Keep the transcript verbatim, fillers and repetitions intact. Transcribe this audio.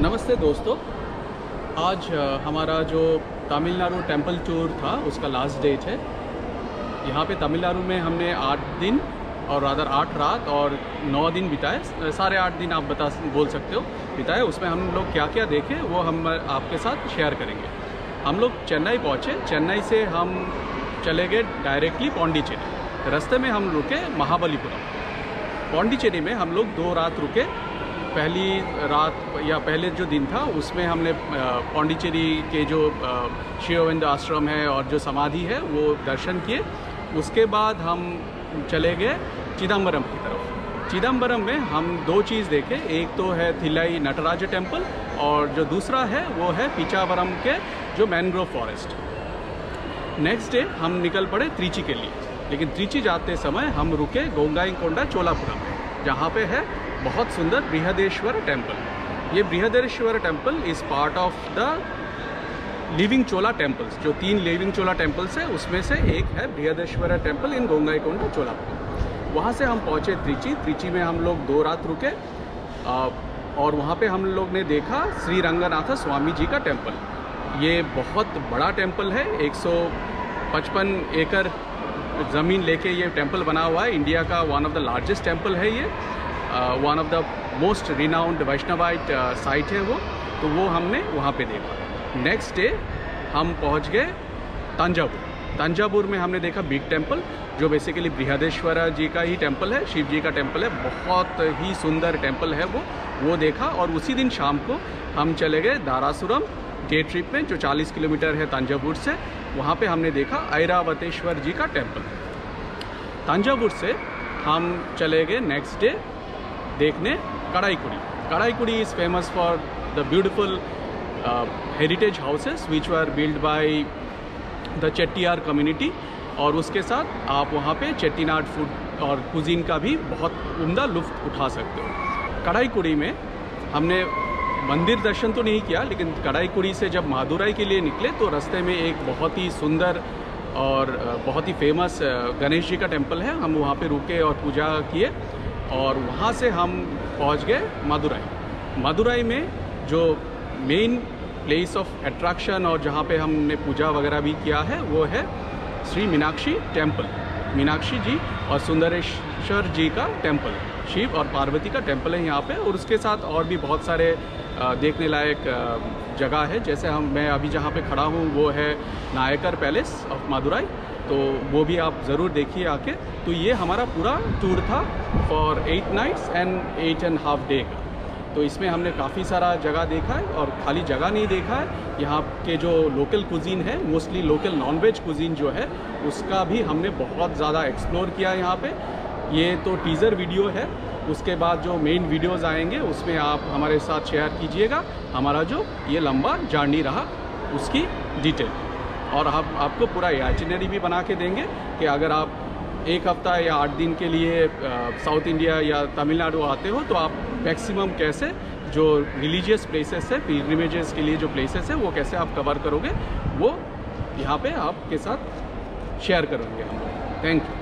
नमस्ते दोस्तों, आज हमारा जो तमिलनाडु टेंपल टूर था उसका लास्ट डेट है। यहाँ पे तमिलनाडु में हमने आठ दिन और रादर आठ रात और नौ दिन बिताए, साढ़े आठ दिन आप बता बोल सकते हो बिताए। उसमें हम लोग क्या क्या देखे वो हम आपके साथ शेयर करेंगे। हम लोग चेन्नई पहुँचे, चेन्नई से हम चले गए डायरेक्टली पौंडीचेरी। रास्ते में हम रुके महाबलीपुरम। पौंडीचेरी में हम लोग दो रात रुके। पहली रात या पहले जो दिन था उसमें हमने पौंडीचेरी के जो श्री अरविंद आश्रम है और जो समाधि है वो दर्शन किए। उसके बाद हम चले गए चिदम्बरम की तरफ। चिदम्बरम में हम दो चीज़ देखे, एक तो है थिलाई नटराज टेम्पल और जो दूसरा है वो है पिचावरम के जो मैनग्रोव फॉरेस्ट। नेक्स्ट डे हम निकल पड़े त्रिची के लिए, लेकिन त्रिची जाते समय हम रुके गोंगाईकोंडा चोलापुरम में, जहाँ पे है बहुत सुंदर बृहदेश्वर टेम्पल। ये Brihadeshwar temple is part of the living Chola temples. जो तीन लिविंग चोला टेम्पल्स है उसमें से एक है बृहदेश्वर टेम्पल इन गोंगाईकोंडा चोलापुरम। वहाँ से हम पहुँचे त्रिची। त्रिची में हम लोग दो रात रुके और वहाँ पे हम लोग ने देखा श्री रंगनाथ स्वामी जी का टेम्पल। ये बहुत बड़ा टेम्पल है, एक सौ पचपन एकड़ ज़मीन लेके ये टेम्पल बना हुआ है। इंडिया का one of the largest temple है ये, one of the most renowned Vaishnavite site है वो। तो वो हमने वहाँ पे देखा। नेक्स्ट डे हम पहुँच गए तंजावुर। तंजावुर में हमने देखा बिग टेम्पल, जो बेसिकली बृहदेश्वर जी का ही टेम्पल है, शिव जी का टेम्पल है। बहुत ही सुंदर टेम्पल है वो वो देखा। और उसी दिन शाम को हम चले गए दारासुरम डे ट्रिप में, जो चालीस किलोमीटर है तंजावुर से। वहाँ पे हमने देखा ऐरावतेश्वर जी का टेम्पल। तंजावुर से हम चले गए नेक्स्ट डे देखने Karaikudi. Karaikudi is famous for the beautiful heritage houses which were build by the Chettiar community. और उसके साथ आप वहाँ पे चेट्टीनाड फूड और कुजीन का भी बहुत उम्दा लुत्फ़ उठा सकते हो। कड़ाईकुड़ी में हमने मंदिर दर्शन तो नहीं किया, लेकिन कड़ाईकुड़ी से जब मादुराई के लिए निकले तो रास्ते में एक बहुत ही सुंदर और बहुत ही फेमस गणेश जी का टेम्पल है। हम वहाँ पे रुके और पूजा किए और वहाँ से हम पहुँच गए मदुराई। मदुराई में जो मेन प्लेस ऑफ अट्रैक्शन और जहाँ पे हमने पूजा वगैरह भी किया है वो है श्री मीनाक्षी टेम्पल। मीनाक्षी जी और सुंदरेश्वर जी का टेम्पल, शिव और पार्वती का टेम्पल है यहाँ पे। और उसके साथ और भी बहुत सारे देखने लायक जगह है। जैसे हम मैं अभी जहाँ पे खड़ा हूँ वो है नायकर पैलेस ऑफ मदुराई, तो वो भी आप ज़रूर देखिए आके। तो ये हमारा पूरा टूर था for eight nights and eight and half day का। तो इसमें हमने काफ़ी सारा जगह देखा है और खाली जगह नहीं देखा है, यहाँ के जो लोकल कुजीन है, मोस्टली लोकल नॉनवेज कुजीन जो है उसका भी हमने बहुत ज़्यादा एक्सप्लोर किया यहाँ पे। ये तो टीज़र वीडियो है, उसके बाद जो मेन वीडियोज़ आएंगे उसमें आप हमारे साथ शेयर कीजिएगा हमारा जो ये लंबा जर्नी रहा उसकी डिटेल। और हम आपको पूरा आइटिनरी भी बना के देंगे कि अगर आप एक हफ्ता या आठ दिन के लिए साउथ इंडिया या तमिलनाडु आते हो तो आप मैक्सिमम कैसे जो रिलीजियस प्लेसेस है, पिलग्रिमेजेस के लिए जो प्लेसेस है वो कैसे आप कवर करोगे, वो यहाँ पे आपके साथ शेयर करेंगे हम लोग। Thank you.